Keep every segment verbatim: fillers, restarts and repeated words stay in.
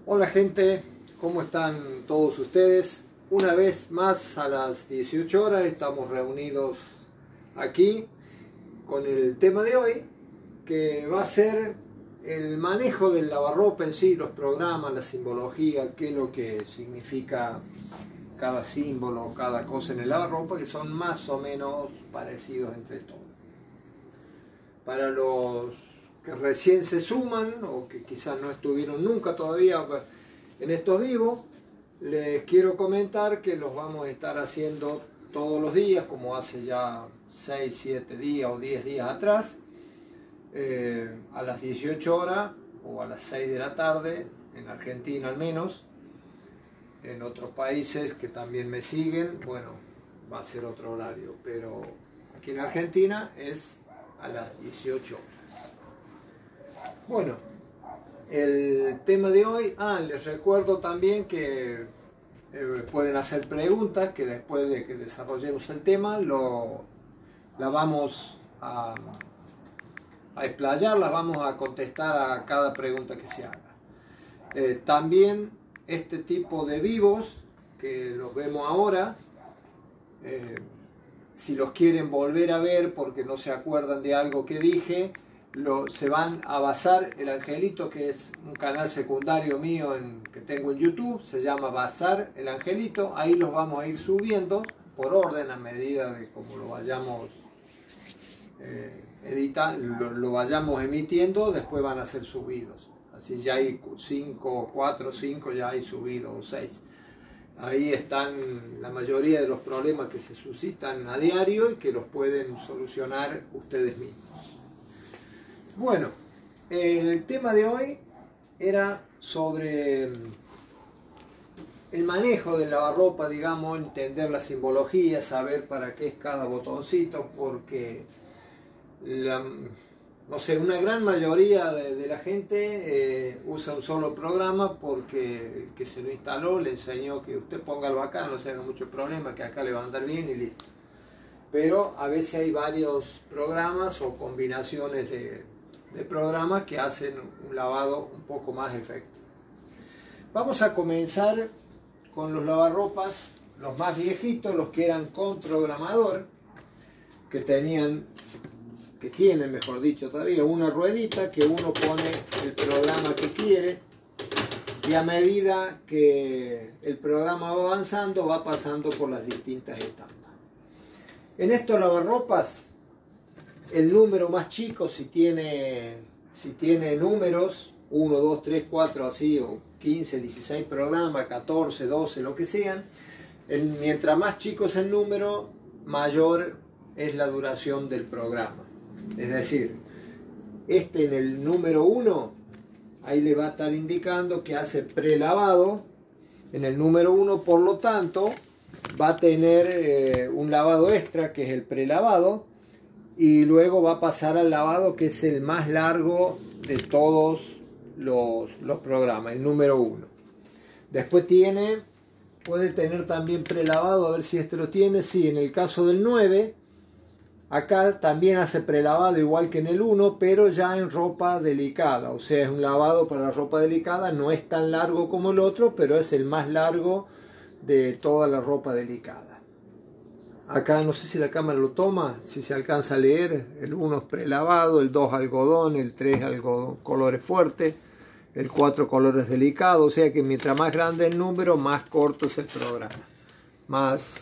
Hola gente, ¿cómo están todos ustedes? Una vez más a las dieciocho horas estamos reunidos aquí con el tema de hoy, que va a ser el manejo del lavarropa en sí, los programas, la simbología, qué es lo que significa cada símbolo, cada cosa en el lavarropa, que son más o menos parecidos entre todos. Para los que recién se suman o que quizás no estuvieron nunca todavía en estos vivos, les quiero comentar que los vamos a estar haciendo todos los días, como hace ya seis, siete días o diez días atrás, eh, a las dieciocho horas o a las seis de la tarde, en Argentina al menos. En otros países que también me siguen, bueno, va a ser otro horario, pero aquí en Argentina es a las dieciocho horas. Bueno, el tema de hoy, ah, les recuerdo también que eh, pueden hacer preguntas, que después de que desarrollemos el tema, lo, la vamos a, a explayar, las vamos a contestar a cada pregunta que se haga. Eh, también este tipo de vivos, que los vemos ahora, eh, si los quieren volver a ver porque no se acuerdan de algo que dije, Lo, se van a Bazar el Angelito, que es un canal secundario mío en, que tengo en YouTube, se llama Bazar el Angelito. Ahí los vamos a ir subiendo por orden a medida de como lo vayamos eh, editando, lo, lo vayamos emitiendo, después van a ser subidos. Así ya hay cinco, cuatro, cinco ya hay subidos, o seis. Ahí están la mayoría de los problemas que se suscitan a diario y que los pueden solucionar ustedes mismos. Bueno, el tema de hoy era sobre el manejo del lavarropa, digamos, entender la simbología, saber para qué es cada botoncito, porque la, no sé, una gran mayoría de, de la gente eh, usa un solo programa porque el que se lo instaló le enseñó que usted póngalo acá, no se haga mucho problema, que acá le va a andar bien y listo. Pero a veces hay varios programas o combinaciones de de programas que hacen un lavado un poco más efectivo. Vamos a comenzar con los lavarropas, los más viejitos, los que eran con programador, que tenían, que tienen, mejor dicho todavía, una ruedita que uno pone el programa que quiere y a medida que el programa va avanzando va pasando por las distintas etapas. En estos lavarropas, el número más chico, si tiene, si tiene números, uno, dos, tres, cuatro, así, o quince, dieciséis programas, catorce, doce, lo que sean, el, mientras más chico es el número, mayor es la duración del programa. Es decir, este en el número uno, ahí le va a estar indicando que hace prelavado en el número uno, por lo tanto, va a tener eh, un lavado extra, que es el prelavado, y luego va a pasar al lavado, que es el más largo de todos los, los programas, el número uno. Después tiene, puede tener también prelavado, a ver si este lo tiene, sí, en el caso del nueve, acá también hace prelavado igual que en el uno, pero ya en ropa delicada, o sea, es un lavado para ropa delicada, no es tan largo como el otro, pero es el más largo de toda la ropa delicada. Acá no sé si la cámara lo toma, si se alcanza a leer, el uno es prelavado, el dos algodón, el tres algodón, colores fuertes, el cuatro colores delicados, o sea que mientras más grande el número, más corto es el programa, más,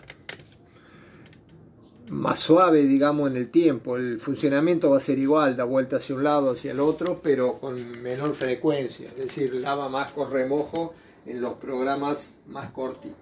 más suave, digamos, en el tiempo. El funcionamiento va a ser igual, da vuelta hacia un lado, hacia el otro, pero con menor frecuencia, es decir, lava más con remojo en los programas más cortitos.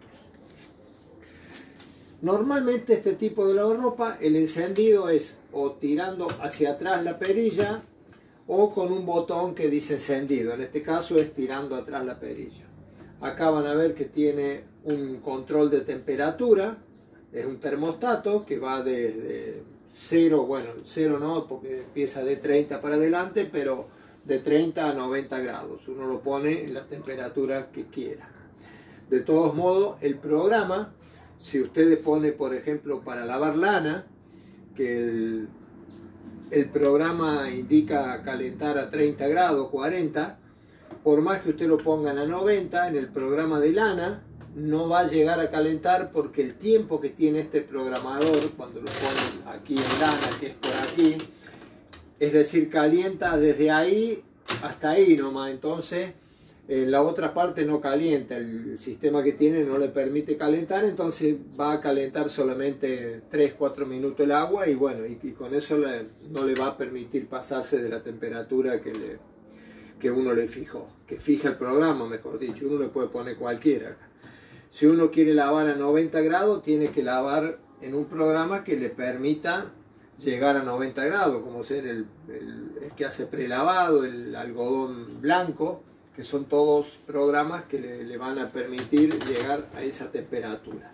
Normalmente este tipo de lavarropa, el encendido es o tirando hacia atrás la perilla o con un botón que dice encendido. En este caso es tirando atrás la perilla. Acá van a ver que tiene un control de temperatura, es un termostato que va desde cero, bueno, cero no, porque empieza de treinta para adelante, pero de treinta a noventa grados. Uno lo pone en la temperatura que quiera. De todos modos, el programa, si usted pone, por ejemplo, para lavar lana, que el, el programa indica calentar a treinta grados, cuarenta, por más que usted lo ponga a noventa, en el programa de lana no va a llegar a calentar, porque el tiempo que tiene este programador cuando lo pone aquí en lana, que es por aquí, es decir, calienta desde ahí hasta ahí nomás. Entonces en la otra parte no calienta, el sistema que tiene no le permite calentar, entonces va a calentar solamente tres cuatro minutos el agua, y bueno, y, y con eso le, no le va a permitir pasarse de la temperatura que, le, que uno le fijó, que fija el programa, mejor dicho. Uno le puede poner cualquiera. Si uno quiere lavar a noventa grados, tiene que lavar en un programa que le permita llegar a noventa grados, como ser el, el, el que hace prelavado, el algodón blanco, que son todos programas que le, le van a permitir llegar a esa temperatura.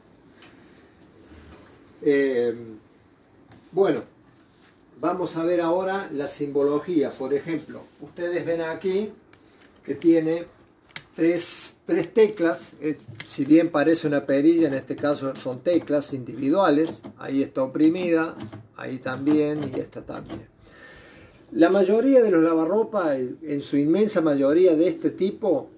Eh, bueno, vamos a ver ahora la simbología. Por ejemplo, ustedes ven aquí que tiene tres, tres teclas. Eh, si bien parece una perilla, en este caso son teclas individuales. Ahí está oprimida, ahí también, y esta también. La mayoría de los lavarropas, en su inmensa mayoría de este tipo,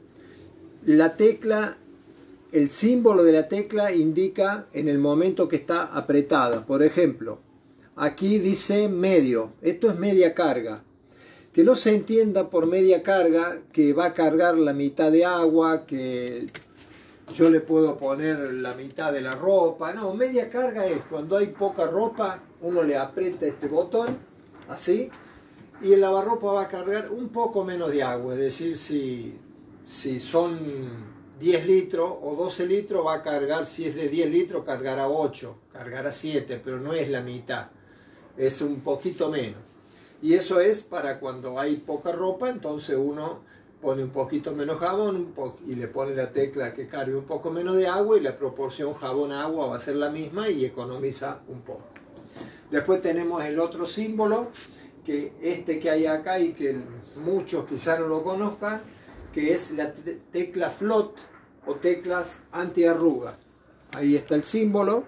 la tecla, el símbolo de la tecla indica en el momento que está apretada. Por ejemplo, aquí dice medio, esto es media carga. Que no se entienda por media carga que va a cargar la mitad de agua, que yo le puedo poner la mitad de la ropa. No, media carga es cuando hay poca ropa, uno le aprieta este botón, así, y el lavarropa va a cargar un poco menos de agua. Es decir, si, si son diez litros o doce litros, va a cargar, si es de diez litros, cargará ocho, cargará siete, pero no es la mitad, es un poquito menos. Y eso es para cuando hay poca ropa, entonces uno pone un poquito menos jabón un po y le pone la tecla que cargue un poco menos de agua, y la proporción jabón-agua va a ser la misma y economiza un poco. Después tenemos el otro símbolo, que este que hay acá y que muchos quizás no lo conozcan, que es la tecla float o teclas antiarruga. Ahí está el símbolo.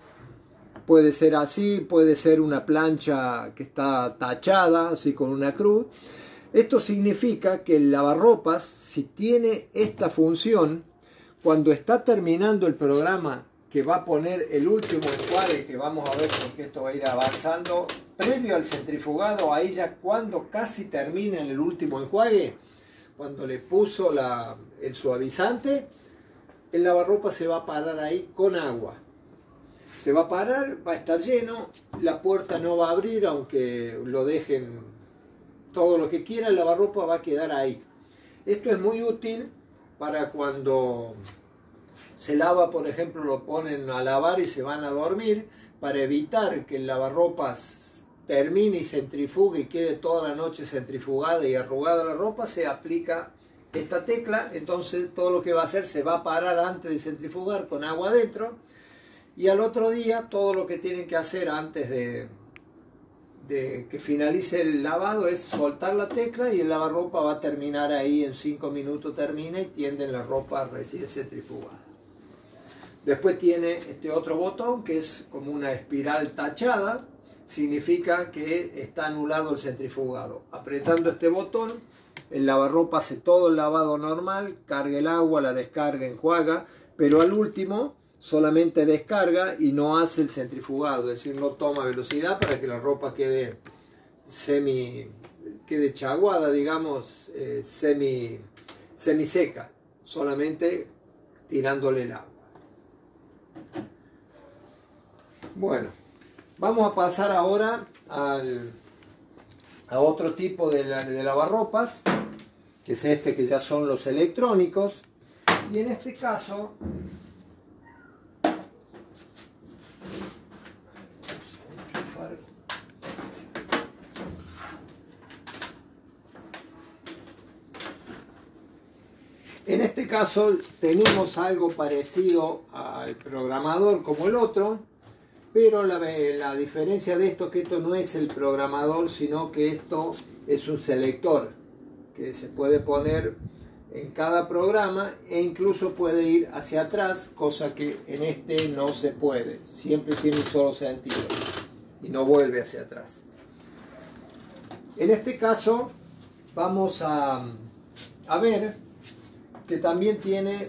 Puede ser así, puede ser una plancha que está tachada, así con una cruz. Esto significa que el lavarropas, si tiene esta función, cuando está terminando el programa que va a poner el último enjuague, que vamos a ver porque esto va a ir avanzando, previo al centrifugado, ahí ya cuando casi termina el último enjuague, cuando le puso la, el suavizante, el lavarropas se va a parar ahí con agua. Se va a parar, va a estar lleno, la puerta no va a abrir, aunque lo dejen todo lo que quiera, el lavarropa va a quedar ahí. Esto es muy útil para cuando se lava, por ejemplo, lo ponen a lavar y se van a dormir, para evitar que el lavarropas termine y centrifugue y quede toda la noche centrifugada y arrugada la ropa, se aplica esta tecla. Entonces todo lo que va a hacer, se va a parar antes de centrifugar con agua adentro, y al otro día todo lo que tienen que hacer antes de, de que finalice el lavado es soltar la tecla, y el lavarropa va a terminar ahí, en cinco minutos termina y tienden la ropa recién centrifugada. Después tiene este otro botón que es como una espiral tachada, significa que está anulado el centrifugado. Apretando este botón, el lavarropa hace todo el lavado normal, carga el agua, la descarga, enjuaga, pero al último solamente descarga y no hace el centrifugado, es decir, no toma velocidad para que la ropa quede semi, quede chaguada, digamos, eh, semi, semi seca, solamente tirándole el agua. Bueno, vamos a pasar ahora al, a otro tipo de, la, de lavarropas, que es este, que ya son los electrónicos, y en este caso En este caso tenemos algo parecido al programador como el otro, pero la, la diferencia de esto es que esto no es el programador, sino que esto es un selector que se puede poner en cada programa e incluso puede ir hacia atrás, cosa que en este no se puede, siempre tiene un solo sentido y no vuelve hacia atrás. En este caso vamos a a ver que también tiene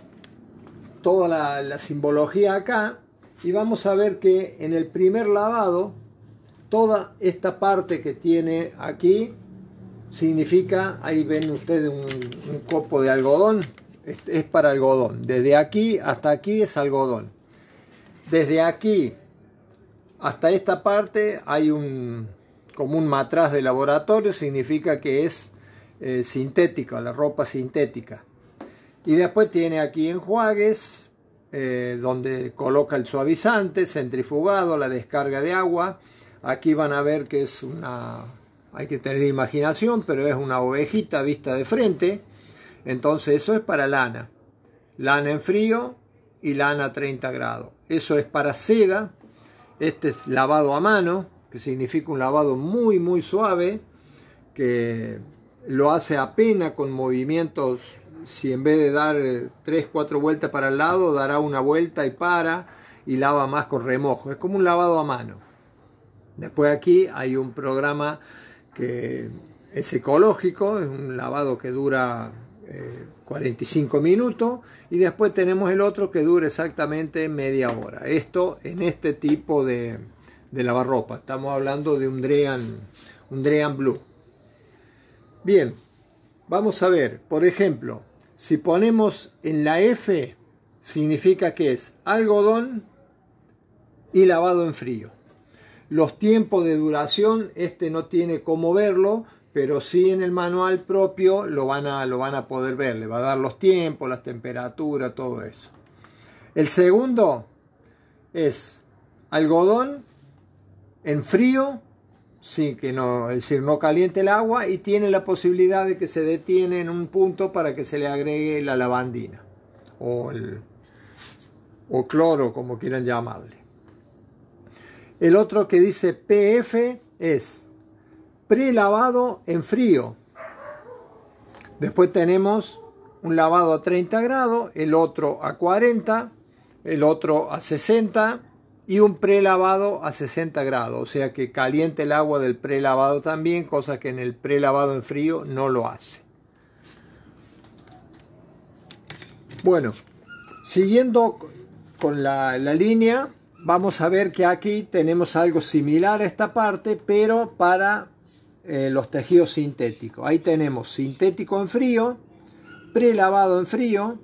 toda la, la simbología acá, y vamos a ver que en el primer lavado toda esta parte que tiene aquí significa, ahí ven ustedes un, un copo de algodón, es, es para algodón, desde aquí hasta aquí es algodón, desde aquí hasta esta parte hay un como un matraz de laboratorio, significa que es eh, sintética, la ropa sintética. Y después tiene aquí enjuagues, eh, donde coloca el suavizante, centrifugado, la descarga de agua. Aquí van a ver que es una, hay que tener imaginación, pero es una ovejita vista de frente. Entonces eso es para lana. Lana en frío y lana a treinta grados. Eso es para seda. Este es lavado a mano, que significa un lavado muy muy suave, que lo hace apenas con movimientos. Si en vez de dar tres cuatro vueltas para el lado, dará una vuelta y para, y lava más con remojo. Es como un lavado a mano. Después aquí hay un programa que es ecológico, es un lavado que dura eh, cuarenta y cinco minutos, y después tenemos el otro que dura exactamente media hora. Esto en este tipo de, de lavarropa. Estamos hablando de un Drean, un Drean Blue. Bien, vamos a ver, por ejemplo, si ponemos en la F, significa que es algodón y lavado en frío. Los tiempos de duración, este no tiene cómo verlo, pero sí en el manual propio lo van a, lo van a poder ver. Le va a dar los tiempos, las temperaturas, todo eso. El segundo es algodón en frío, sin que no, es decir, no caliente el agua, y tiene la posibilidad de que se detiene en un punto para que se le agregue la lavandina o el o cloro, como quieran llamarle. El otro que dice P F es prelavado en frío. Después tenemos un lavado a treinta grados, el otro a cuarenta, el otro a sesenta y un prelavado a sesenta grados. O sea que caliente el agua del prelavado también, cosa que en el prelavado en frío no lo hace. Bueno, siguiendo con la, la línea, vamos a ver que aquí tenemos algo similar a esta parte, pero para eh, los tejidos sintéticos. Ahí tenemos sintético en frío, prelavado en frío,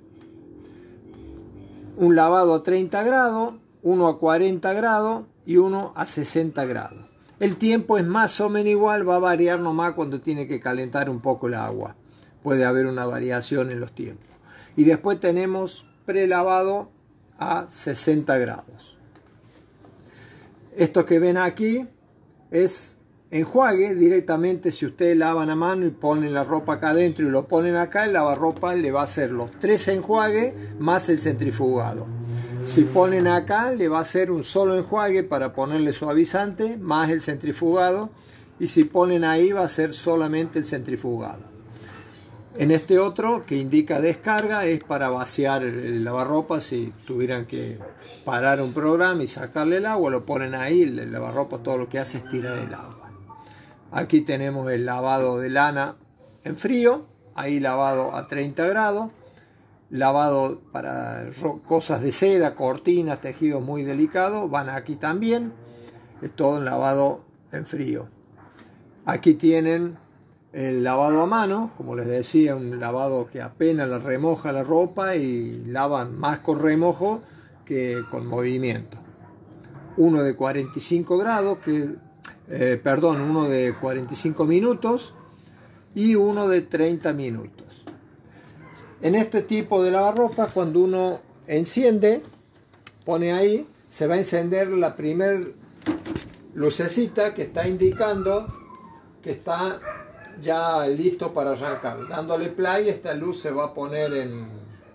un lavado a treinta grados, uno a cuarenta grados y uno a sesenta grados. El tiempo es más o menos igual, va a variar nomás cuando tiene que calentar un poco el agua. Puede haber una variación en los tiempos. Y después tenemos prelavado a sesenta grados. Esto que ven aquí es enjuague directamente. Si ustedes lavan a mano y ponen la ropa acá adentro y lo ponen acá, el lavarropa le va a hacer los tres enjuagues más el centrifugado. Si ponen acá, le va a hacer un solo enjuague para ponerle suavizante más el centrifugado, y si ponen ahí va a ser solamente el centrifugado. En este otro que indica descarga es para vaciar el lavarropa. Si tuvieran que parar un programa y sacarle el agua, lo ponen ahí. El lavarropa todo lo que hace es tirar el agua. Aquí tenemos el lavado de lana en frío, ahí lavado a treinta grados. Lavado para cosas de seda, cortinas, tejidos muy delicados, van aquí también. Es todo un lavado en frío. Aquí tienen el lavado a mano, como les decía, un lavado que apenas la remoja la ropa y lavan más con remojo que con movimiento. Uno de cuarenta y cinco grados, que, eh, perdón, uno de cuarenta y cinco minutos y uno de treinta minutos. En este tipo de lavarropa, cuando uno enciende, pone ahí, se va a encender la primer lucecita que está indicando que está ya listo para arrancar. Dándole play, esta luz se va a poner en...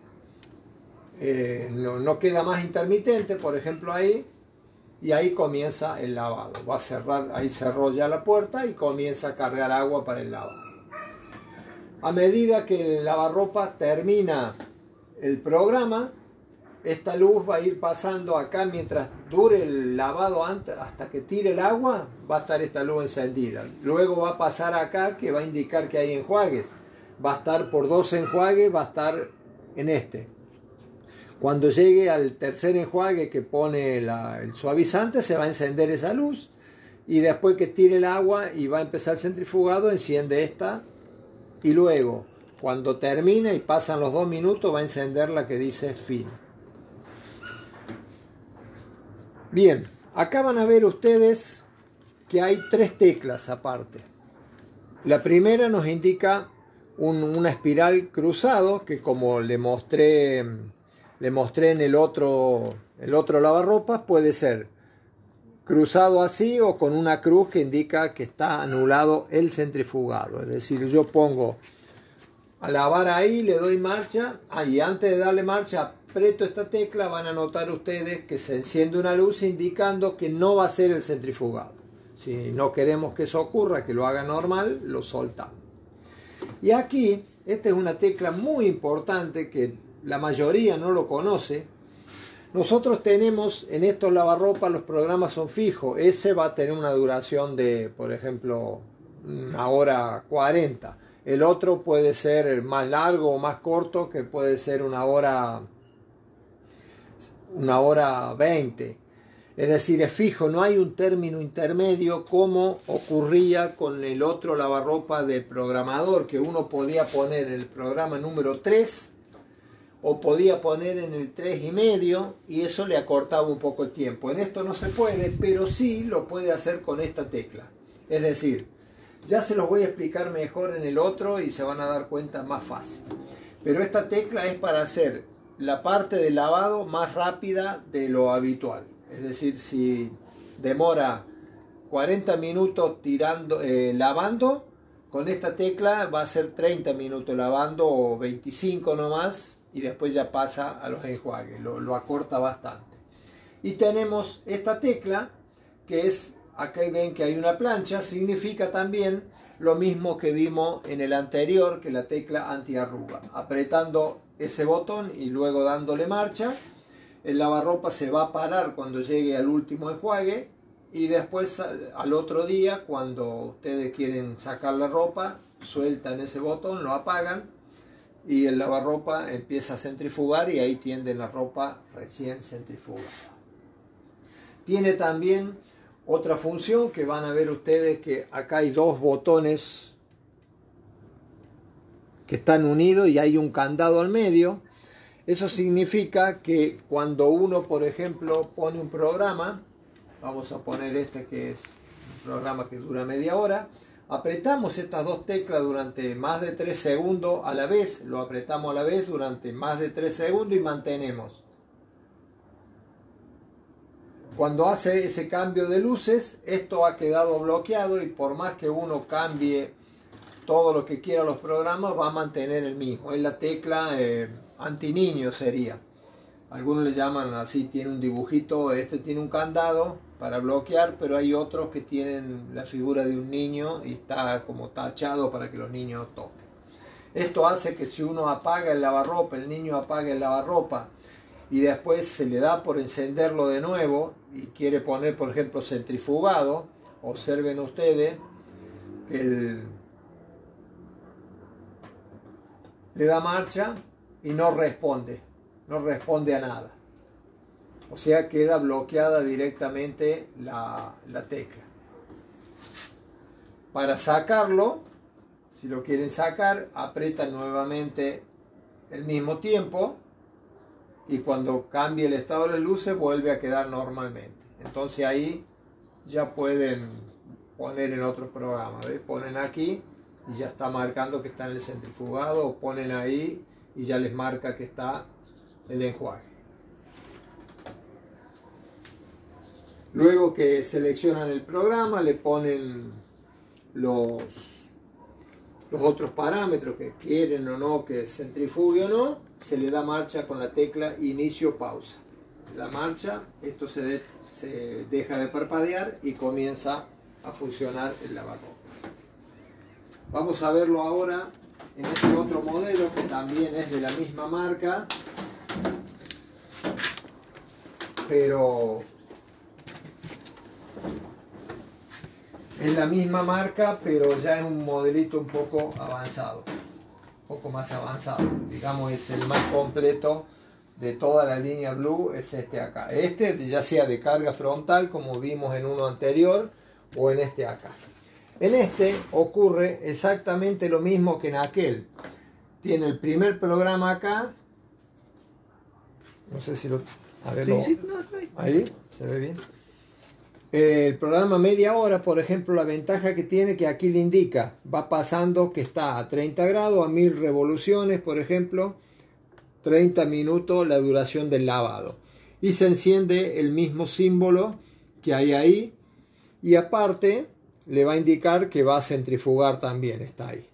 Eh, no, no queda más intermitente, por ejemplo ahí, y ahí comienza el lavado. Va a cerrar, ahí cerró ya la puerta y comienza a cargar agua para el lavado. A medida que el lavarropa termina el programa, esta luz va a ir pasando acá mientras dure el lavado, hasta que tire el agua, va a estar esta luz encendida. Luego va a pasar acá, que va a indicar que hay enjuagues. va a estar por dos enjuagues, va a estar en este. Cuando llegue al tercer enjuague que pone la, el suavizante, se va a encender esa luz, y después que tire el agua y va a empezar el centrifugado, enciende esta, y luego cuando termine y pasan los dos minutos va a encender la que dice fin. Bien, acá van a ver ustedes que hay tres teclas aparte. La primera nos indica un, una espiral cruzado, que como le mostré, le mostré en el otro, el otro lavarropas, puede ser cruzado así o con una cruz que indica que está anulado el centrifugado. Es decir, yo pongo a lavar ahí, le doy marcha, ah, y antes de darle marcha aprieto esta tecla, van a notar ustedes que se enciende una luz indicando que no va a ser el centrifugado. Si no queremos que eso ocurra, que lo haga normal, lo soltamos. Y aquí, esta es una tecla muy importante que la mayoría no lo conoce. Nosotros tenemos en estos lavarropas, los programas son fijos. Ese va a tener una duración de, por ejemplo, una hora cuarenta. El otro puede ser más largo o más corto, que puede ser una hora, una hora veinte. Es decir, es fijo, no hay un término intermedio como ocurría con el otro lavarropa de programador, que uno podía poner en el programa número tres o podía poner en el tres y medio, y eso le acortaba un poco el tiempo. En esto no se puede, pero sí lo puede hacer con esta tecla. Es decir, ya se los voy a explicar mejor en el otro y se van a dar cuenta más fácil. Pero esta tecla es para hacer la parte del lavado más rápida de lo habitual. Es decir, si demora cuarenta minutos tirando, eh, lavando, con esta tecla va a ser treinta minutos lavando o veinticinco nomás, y después ya pasa a los enjuagues, lo, lo acorta bastante. Y tenemos esta tecla que es, acá ven que hay una plancha, significa también lo mismo que vimos en el anterior, que la tecla antiarruga. Apretando ese botón y luego dándole marcha, el lavarropa se va a parar cuando llegue al último enjuague, y después al otro día, cuando ustedes quieren sacar la ropa, sueltan ese botón, lo apagan y el lavarropa empieza a centrifugar, y ahí tienden la ropa recién centrifugada. Tiene también otra función que van a ver ustedes, que acá hay dos botones que están unidos y hay un candado al medio. Eso significa que cuando uno, por ejemplo, pone un programa, vamos a poner este que es un programa que dura media hora, apretamos estas dos teclas durante más de tres segundos a la vez, lo apretamos a la vez durante más de tres segundos y mantenemos. Cuando hace ese cambio de luces, esto ha quedado bloqueado, y por más que uno cambie todo lo que quiera los programas, va a mantener el mismo. Es la tecla eh, anti-niño sería. Algunos le llaman así, tiene un dibujito, este tiene un candado para bloquear, pero hay otros que tienen la figura de un niño y está como tachado para que los niños toquen. Esto hace que si uno apaga el lavarropa, el niño apaga el lavarropa, y después se le da por encenderlo de nuevo y quiere poner, por ejemplo, centrifugado, observen ustedes que el, le da marcha y no responde, no responde a nada. O sea, queda bloqueada directamente la, la tecla. Para sacarlo, si lo quieren sacar, aprietan nuevamente el mismo tiempo, y cuando cambie el estado de las luces vuelve a quedar normalmente. Entonces ahí ya pueden poner en otro programa, ¿ves? Ponen aquí y ya está marcando que está en el centrifugado, o ponen ahí y ya les marca que está el enjuague. Luego que seleccionan el programa, le ponen los, los otros parámetros que quieren o no que centrifugue o no, se le da marcha con la tecla inicio pausa. La marcha, esto se, de, se deja de parpadear y comienza a funcionar el lavarropa. Vamos a verlo ahora en este otro modelo que también es de la misma marca, pero es la misma marca, pero ya es un modelito un poco avanzado. poco más avanzado. Digamos, es el más completo de toda la línea Blue, es este acá. Este ya sea de carga frontal, como vimos en uno anterior, o en este acá. En este ocurre exactamente lo mismo que en aquel. Tiene el primer programa acá. No sé si lo... A ver, Sí, lo, sí, no, no. ahí, ¿se ve bien? El programa media hora, por ejemplo, la ventaja que tiene que aquí le indica, va pasando que está a treinta grados, a mil revoluciones, por ejemplo, treinta minutos la duración del lavado. Y se enciende el mismo símbolo que hay ahí, y aparte le va a indicar que va a centrifugar también, está ahí.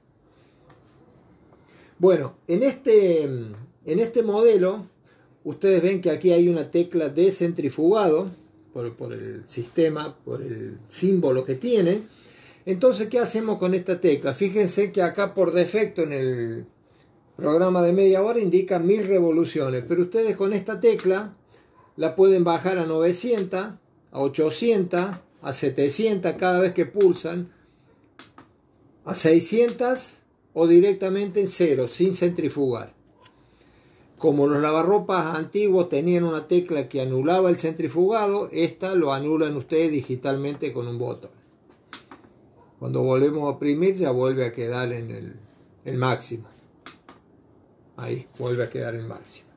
Bueno, en este, en este modelo, ustedes ven que aquí hay una tecla de centrifugado, por, por el sistema, por el símbolo que tiene. Entonces, ¿qué hacemos con esta tecla? Fíjense que acá por defecto en el programa de media hora indica mil revoluciones, pero ustedes con esta tecla la pueden bajar a novecientas, a ochocientas, a setecientas cada vez que pulsan, a seiscientas o directamente en cero, sin centrifugar. Como los lavarropas antiguos tenían una tecla que anulaba el centrifugado, esta lo anulan ustedes digitalmente con un botón. Cuando volvemos a oprimir ya vuelve a quedar en el, el máximo. Ahí vuelve a quedar en máximo.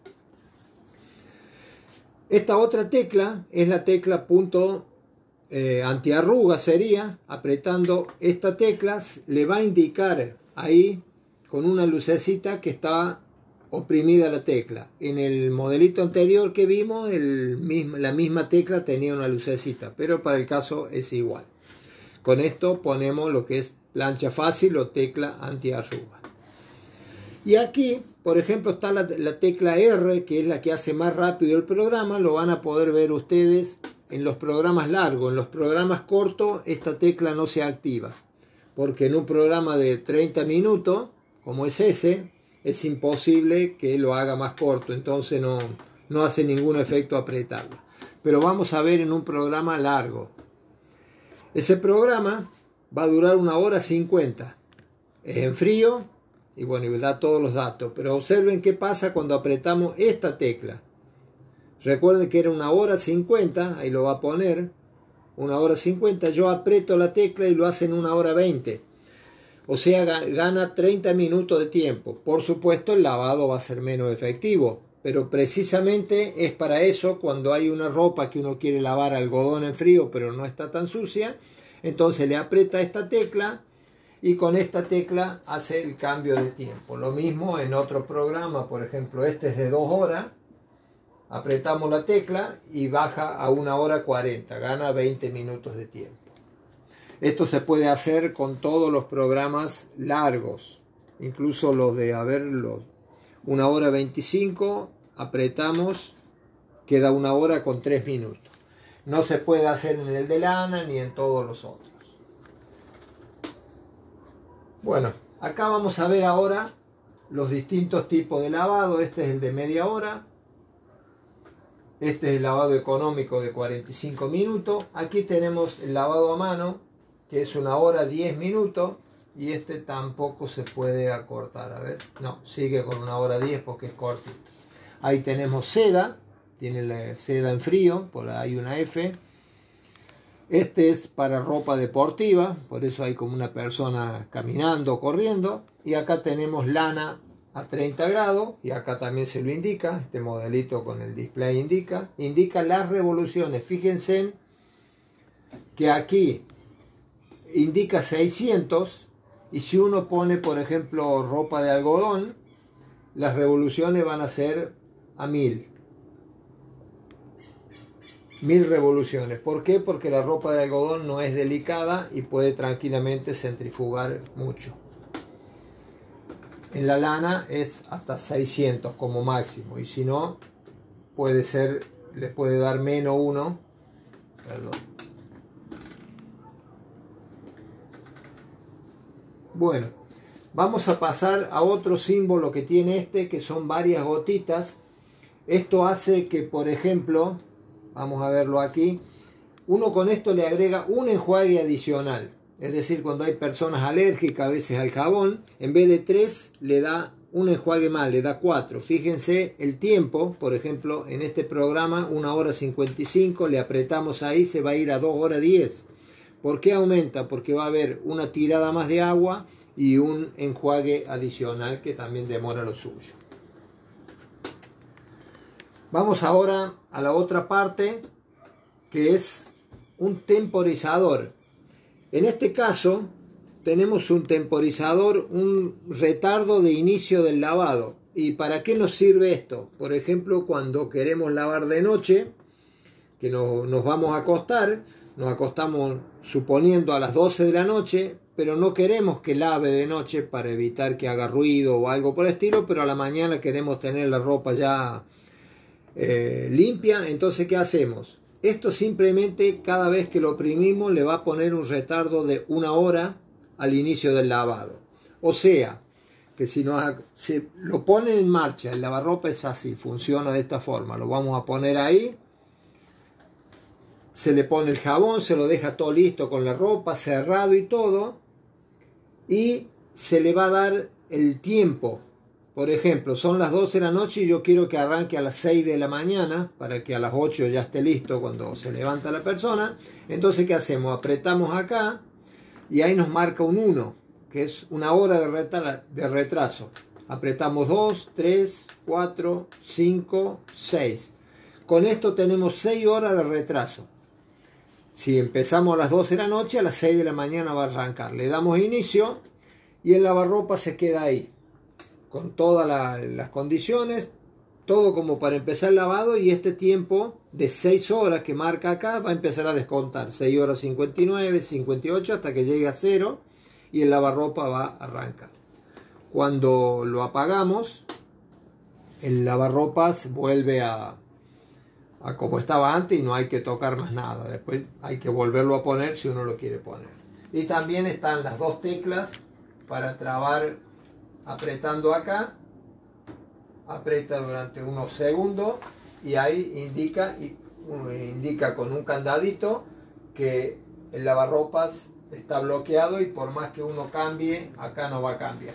Esta otra tecla es la tecla punto eh, antiarruga, sería. Apretando esta tecla le va a indicar ahí con una lucecita que está oprimida la tecla. En el modelito anterior que vimos, el mismo, la misma tecla tenía una lucecita, pero para el caso es igual. Con esto ponemos lo que es plancha fácil o tecla antiarruga. Y aquí, por ejemplo, está la, la tecla R, que es la que hace más rápido el programa. Lo van a poder ver ustedes en los programas largos. En los programas cortos esta tecla no se activa, porque en un programa de treinta minutos, como es ese, es imposible que lo haga más corto, entonces no, no hace ningún efecto apretarlo. Pero vamos a ver en un programa largo. Ese programa va a durar una hora cincuenta. Es en frío y bueno, y da todos los datos. Pero observen qué pasa cuando apretamos esta tecla. Recuerden que era una hora cincuenta, ahí lo va a poner, una hora cincuenta. Yo aprieto la tecla y lo hace en una hora veinte. O sea, gana treinta minutos de tiempo. Por supuesto, el lavado va a ser menos efectivo, pero precisamente es para eso, cuando hay una ropa que uno quiere lavar, algodón en frío, pero no está tan sucia, entonces le aprieta esta tecla y con esta tecla hace el cambio de tiempo. Lo mismo en otro programa, por ejemplo, este es de dos horas, apretamos la tecla y baja a una hora cuarenta, gana veinte minutos de tiempo. Esto se puede hacer con todos los programas largos, incluso los de, a ver, los una hora veinticinco, apretamos, queda una hora con tres minutos. No se puede hacer en el de lana ni en todos los otros. Bueno, acá vamos a ver ahora los distintos tipos de lavado. Este es el de media hora. Este es el lavado económico de cuarenta y cinco minutos. Aquí tenemos el lavado a mano, que es una hora diez minutos, y este tampoco se puede acortar. A ver, no, sigue con una hora diez porque es cortito. Ahí tenemos seda, tiene la seda en frío, por ahí una F. Este es para ropa deportiva, por eso hay como una persona caminando o corriendo. Y acá tenemos lana a treinta grados, y acá también se lo indica, este modelito con el display indica, indica las revoluciones. Fíjense que aquí indica seiscientos, y si uno pone, por ejemplo, ropa de algodón, las revoluciones van a ser a mil. Mil revoluciones. ¿Por qué? Porque la ropa de algodón no es delicada y puede tranquilamente centrifugar mucho. En la lana es hasta seiscientos como máximo, y si no, puede ser, le puede dar menos uno. Perdón. Bueno, vamos a pasar a otro símbolo que tiene este, que son varias gotitas. Esto hace que, por ejemplo, vamos a verlo aquí, uno con esto le agrega un enjuague adicional. es decir, cuando hay personas alérgicas a veces al jabón, en vez de tres le da un enjuague más, le da cuatro. Fíjense el tiempo, por ejemplo, en este programa, una hora cincuenta y cinco, le apretamos ahí, se va a ir a dos horas diez. ¿Por qué aumenta? Porque va a haber una tirada más de agua y un enjuague adicional que también demora lo suyo. Vamos ahora a la otra parte, que es un temporizador. En este caso tenemos un temporizador, un retardo de inicio del lavado. ¿Y para qué nos sirve esto? Por ejemplo, cuando queremos lavar de noche, que no, nos vamos a acostar, nos acostamos suponiendo a las doce de la noche, pero no queremos que lave de noche para evitar que haga ruido o algo por el estilo, pero a la mañana queremos tener la ropa ya eh, limpia. Entonces, ¿qué hacemos? Esto simplemente cada vez que lo oprimimos le va a poner un retardo de una hora al inicio del lavado. O sea, que si nos, se lo pone en marcha, el lavarropa es así, funciona de esta forma. Lo vamos a poner ahí, se le pone el jabón, se lo deja todo listo con la ropa, cerrado y todo, y se le va a dar el tiempo. Por ejemplo, son las doce de la noche y yo quiero que arranque a las seis de la mañana para que a las ocho ya esté listo cuando se levanta la persona. Entonces, ¿qué hacemos? Apretamos acá y ahí nos marca un uno, que es una hora de retraso. Apretamos dos, tres, cuatro, cinco, seis. Con esto tenemos seis horas de retraso. Si empezamos a las doce de la noche, a las seis de la mañana va a arrancar. Le damos inicio y el lavarropa se queda ahí, con todas la, las condiciones, todo como para empezar el lavado, y este tiempo de seis horas que marca acá va a empezar a descontar, seis horas cincuenta y nueve, cincuenta y ocho, hasta que llegue a cero y el lavarropa va a arrancar. Cuando lo apagamos, el lavarropas vuelve a, a como estaba antes y no hay que tocar más nada. Después hay que volverlo a poner si uno lo quiere poner. Y también están las dos teclas para trabar. Apretando acá, aprieta durante unos segundos y ahí indica, indica con un candadito que el lavarropas está bloqueado y por más que uno cambie, acá no va a cambiar.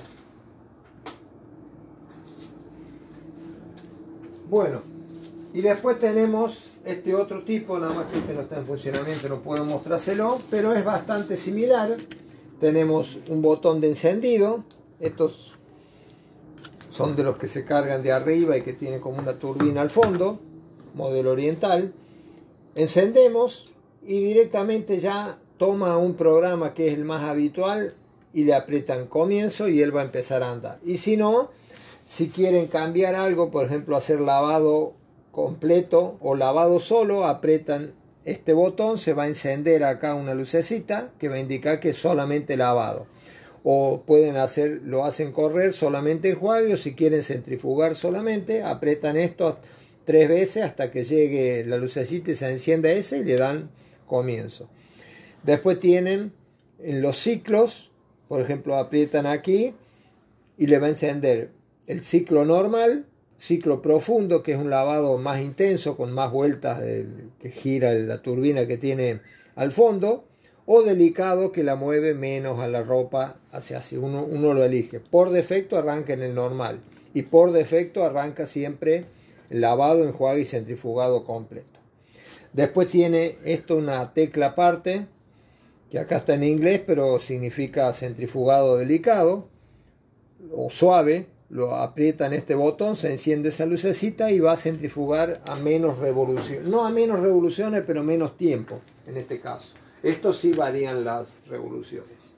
Bueno, y después tenemos este otro tipo, nada más que este no está en funcionamiento, no puedo mostrárselo, pero es bastante similar. Tenemos un botón de encendido, estos son de los que se cargan de arriba y que tiene como una turbina al fondo, modelo oriental. Encendemos y directamente ya toma un programa que es el más habitual y le aprietan comienzo y él va a empezar a andar. Y si no, si quieren cambiar algo, por ejemplo hacer lavado completo o lavado solo, aprietan este botón, se va a encender acá una lucecita que va a indicar que es solamente lavado. O pueden hacer, lo hacen correr solamente enjuague, o si quieren centrifugar solamente, aprietan esto tres veces hasta que llegue la lucecita y se encienda ese y le dan comienzo. Después tienen en los ciclos, por ejemplo aprietan aquí y le va a encender el ciclo normal, ciclo profundo, que es un lavado más intenso con más vueltas de, que gira la turbina que tiene al fondo, o delicado, que la mueve menos a la ropa hacia así, uno, uno lo elige. Por defecto arranca en el normal y por defecto arranca siempre el lavado, enjuague y centrifugado completo. Después tiene esto una tecla aparte que acá está en inglés, pero significa centrifugado delicado o suave. Lo aprietan este botón, se enciende esa lucecita y va a centrifugar a menos revoluciones, no a menos revoluciones, pero menos tiempo en este caso. Esto sí varían las revoluciones.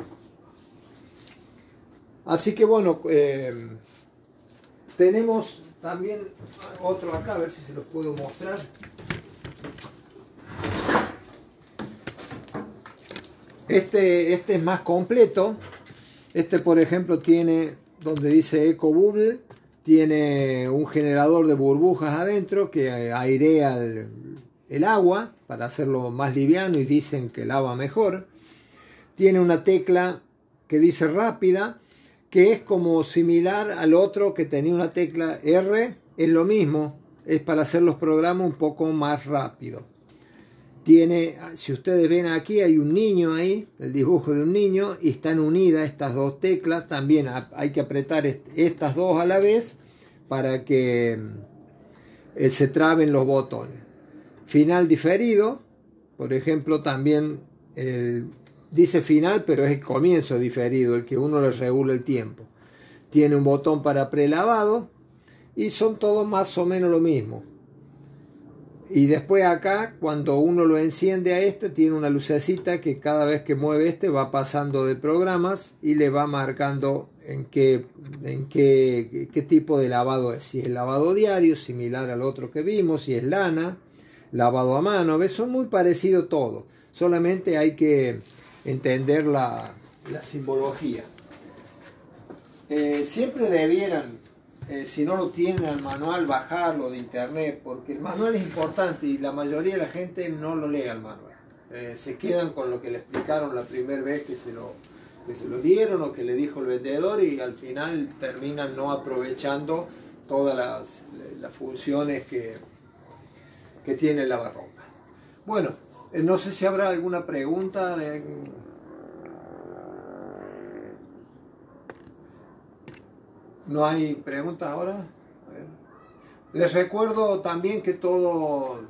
Así que bueno, eh, tenemos también otro acá, a ver si se los puedo mostrar. Este, este es más completo. Este, por ejemplo, tiene donde dice Eco Bubble, tiene un generador de burbujas adentro que airea el, el agua para hacerlo más liviano y dicen que lava mejor. Tiene una tecla que dice rápida, que es como similar al otro que tenía una tecla R, es lo mismo, es para hacer los programas un poco más rápido. tiene, si ustedes ven aquí, hay un niño ahí, el dibujo de un niño, y están unidas estas dos teclas. También hay que apretar estas dos a la vez para que eh, se traben los botones. Final diferido, por ejemplo, también eh, dice final, pero es el comienzo diferido, el que uno le regula el tiempo. Tiene un botón para prelavado y son todos más o menos lo mismo. Y después acá, cuando uno lo enciende a este, tiene una lucecita que cada vez que mueve este va pasando de programas y le va marcando en qué, en qué, qué tipo de lavado es. Si es lavado diario, similar al otro que vimos, si es lana, lavado a mano. ¿Ves? Son muy parecidos todos. Solamente hay que entender la, la simbología. Eh, siempre debieran... Eh, si no lo tienen al manual, bajarlo de internet, porque el manual es importante y la mayoría de la gente no lo lee al manual. Eh, se quedan con lo que le explicaron la primera vez que se, lo, que se lo dieron o que le dijo el vendedor, y al final terminan no aprovechando todas las, las funciones que, que tiene el lavarropa. Bueno, eh, no sé si habrá alguna pregunta de... ¿No hay preguntas ahora? A ver. Les recuerdo también que todos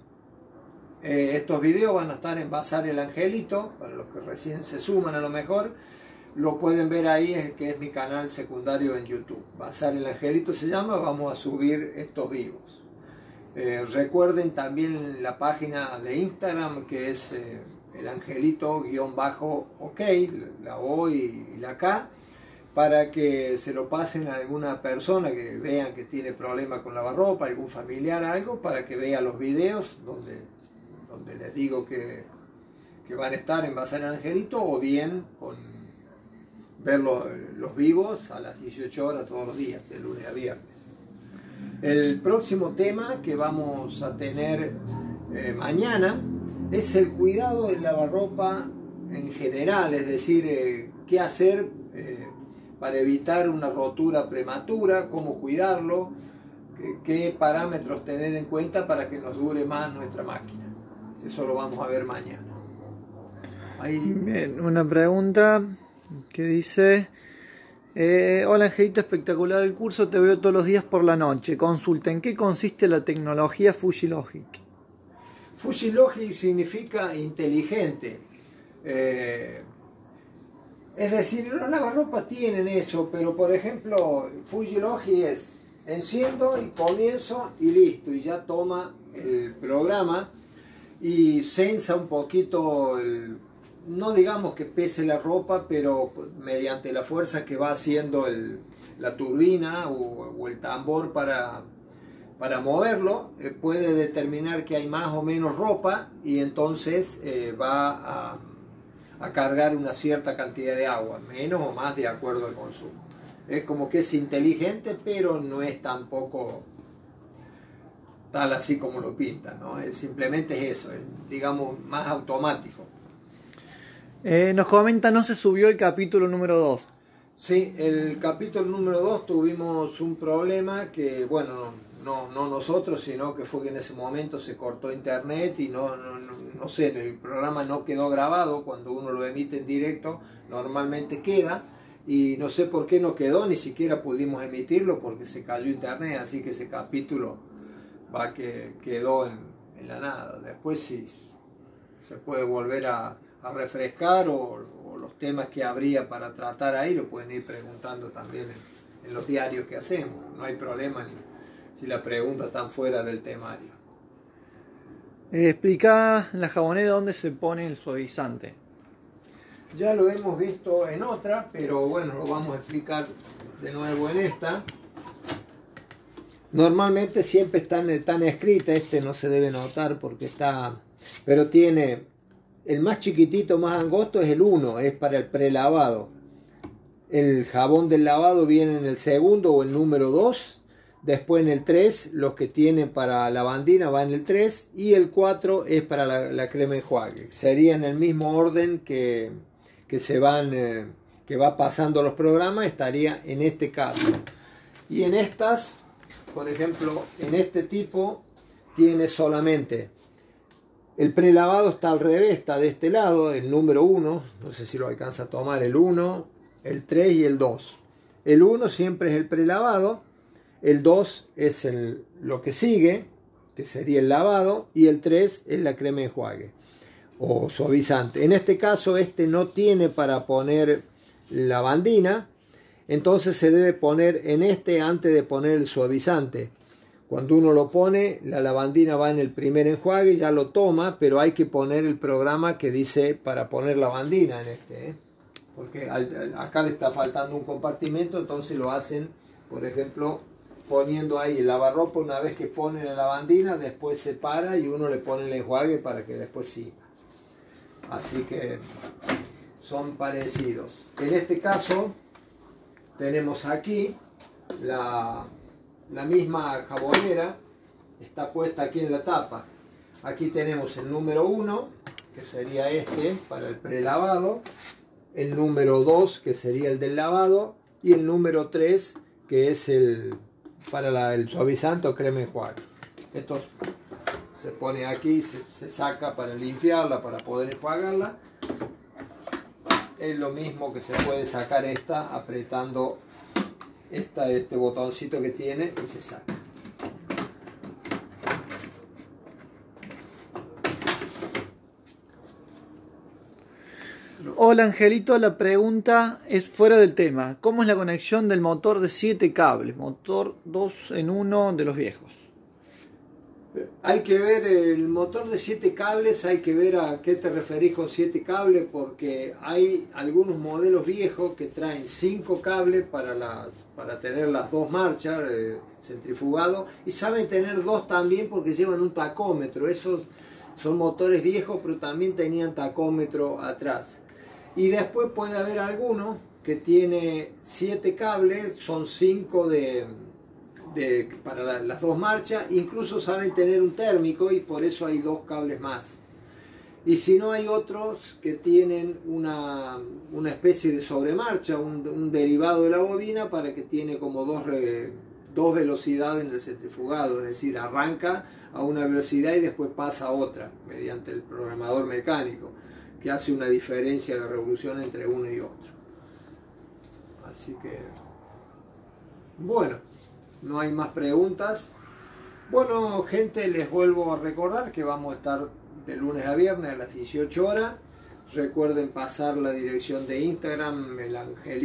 eh, estos videos van a estar en Bazar el Angelito, para los que recién se suman a lo mejor. Lo pueden ver ahí, que es mi canal secundario en YouTube. Bazar el Angelito se llama, vamos a subir estos vivos. Eh, recuerden también la página de Instagram, que es eh, el Angelito-OK, la O y, y la K, para que se lo pasen a alguna persona que vean que tiene problemas con lavarropa, algún familiar, algo, para que vea los videos donde, donde les digo que, que van a estar en Bazar el Angelito, o bien con ver los, los vivos a las dieciocho horas todos los días, de lunes a viernes. El próximo tema que vamos a tener eh, mañana es el cuidado del lavarropa en general, es decir, eh, qué hacer eh, para evitar una rotura prematura, cómo cuidarlo, qué, qué parámetros tener en cuenta para que nos dure más nuestra máquina. Eso lo vamos a ver mañana. Ahí... Bien, una pregunta que dice: eh, hola Angelito, espectacular el curso, te veo todos los días por la noche. Consulta, ¿en qué consiste la tecnología FujiLogic? FujiLogic significa inteligente. Eh, Es decir, los lavarropas tienen eso, pero por ejemplo, FujiLogic es enciendo y comienzo y listo, y ya toma el programa y sensa un poquito, el, no digamos que pese la ropa, pero mediante la fuerza que va haciendo el, la turbina o, o el tambor para, para moverlo, eh, puede determinar que hay más o menos ropa, y entonces eh, va a... a cargar una cierta cantidad de agua, menos o más de acuerdo al consumo. Es como que es inteligente, pero no es tampoco tal así como lo pintan, ¿no? Es, simplemente es eso, es, digamos, más automático. Eh, nos comenta, no se subió el capítulo número dos. Sí, el capítulo número dos tuvimos un problema que, bueno, no, no nosotros, sino que fue que en ese momento se cortó internet y no, no, no, no sé, el programa no quedó grabado. Cuando uno lo emite en directo normalmente queda, y no sé por qué no quedó, ni siquiera pudimos emitirlo porque se cayó internet, así que ese capítulo va que quedó en, en la nada. Después sí se puede volver a, a refrescar, o, o los temas que habría para tratar ahí lo pueden ir preguntando también en, en los diarios que hacemos, no hay problema en, si la pregunta está fuera del temario. Eh, explica en la jabonera dónde se pone el suavizante. Ya lo hemos visto en otra, pero bueno, lo vamos a explicar de nuevo en esta. Normalmente siempre están, están escritas, este no se debe notar porque está, pero tiene, el más chiquitito, más angosto es el uno, es para el prelavado. El jabón del lavado viene en el segundo o el número dos. Después en el tres, los que tienen para lavandina va en el tres, y el cuatro es para la, la crema enjuague. Sería en el mismo orden que, que se van, eh, que va pasando los programas, estaría en este caso. Y en estas, por ejemplo, en este tipo tiene solamente El prelavado está al revés, está de este lado, el número uno, no sé si lo alcanza a tomar, el uno, el tres y el dos. El uno siempre es el prelavado, el dos es el, lo que sigue, que sería el lavado, y el tres es la crema de enjuague o suavizante. En este caso este no tiene para poner lavandina, entonces se debe poner en este antes de poner el suavizante. Cuando uno lo pone, la lavandina va en el primer enjuague, ya lo toma, pero hay que poner el programa que dice para poner lavandina en este, ¿eh? Porque al, acá le está faltando un compartimento, entonces lo hacen, por ejemplo, poniendo ahí el lavarropa. Una vez que pone la lavandina, después se para y uno le pone el enjuague para que después siga. Así que son parecidos. En este caso tenemos aquí la, la misma jabonera, está puesta aquí en la tapa. Aquí tenemos el número uno, que sería este para el prelavado, el número dos, que sería el del lavado, y el número tres, que es el para la, el suavizante o crema enjuague. Esto se pone aquí, se, se saca para limpiarla, para poder enjuagarla. Es lo mismo que se puede sacar esta apretando esta, este botoncito que tiene y se saca. Hola Angelito, la pregunta es fuera del tema. ¿Cómo es la conexión del motor de siete cables? Motor dos en uno de los viejos. Hay que ver el motor de siete cables, hay que ver a qué te referís con siete cables, porque hay algunos modelos viejos que traen cinco cables para, las, para tener las dos marchas, eh, centrifugado, y saben tener dos también porque llevan un tacómetro. Esos son motores viejos, pero también tenían tacómetro atrás. Y después puede haber alguno que tiene siete cables, son cinco de... De, para la, las dos marchas, incluso saben tener un térmico y por eso hay dos cables más. Y si no, hay otros que tienen una, una especie de sobremarcha, un, un derivado de la bobina para que tiene como dos, re, dos velocidades en el centrifugado, es decir, arranca a una velocidad y después pasa a otra mediante el programador mecánico, que hace una diferencia de revolución entre uno y otro. Así que, bueno, no hay más preguntas. Bueno, gente, les vuelvo a recordar que vamos a estar de lunes a viernes a las dieciocho horas. Recuerden pasar la dirección de Instagram, el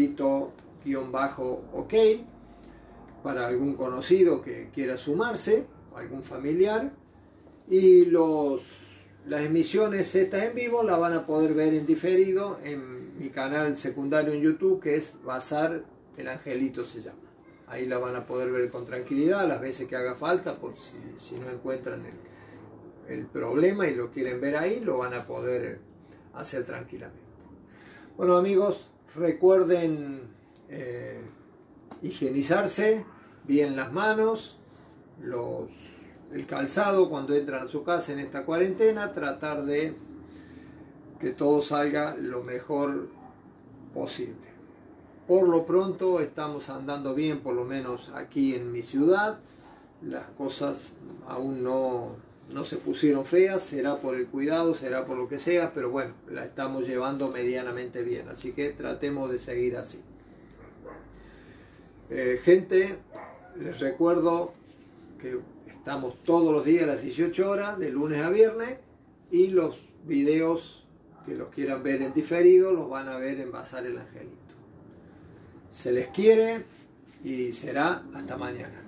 angelito-ok, para algún conocido que quiera sumarse, algún familiar. Y los, las emisiones estas en vivo las van a poder ver en diferido en mi canal secundario en YouTube, que es Bazar el Angelito se llama. Ahí la van a poder ver con tranquilidad las veces que haga falta, por si, si no encuentran el, el problema y lo quieren ver ahí, lo van a poder hacer tranquilamente. Bueno amigos, recuerden eh, higienizarse bien las manos, los, el calzado cuando entran a su casa en esta cuarentena, tratar de que todo salga lo mejor posible. Por lo pronto estamos andando bien, por lo menos aquí en mi ciudad. Las cosas aún no, no se pusieron feas, será por el cuidado, será por lo que sea, pero bueno, la estamos llevando medianamente bien, así que tratemos de seguir así. Eh, gente, les recuerdo que estamos todos los días a las dieciocho horas, de lunes a viernes, y los videos que los quieran ver en diferido los van a ver en Bazar el Angelito. Se les quiere y será hasta mañana.